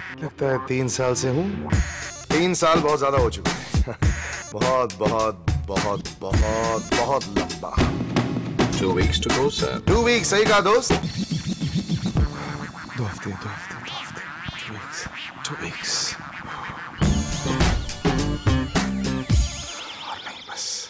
लगता है 3 साल से हूँ। 3 साल बहुत ज्यादा हो चुके हैं। बहुत बहुत बहुत बहुत बहुत लंबा। 2 weeks to go, sir. 2 weeks, सही कहा दोस्त। 2 हफ्ते 2 weeks। और नहीं बस।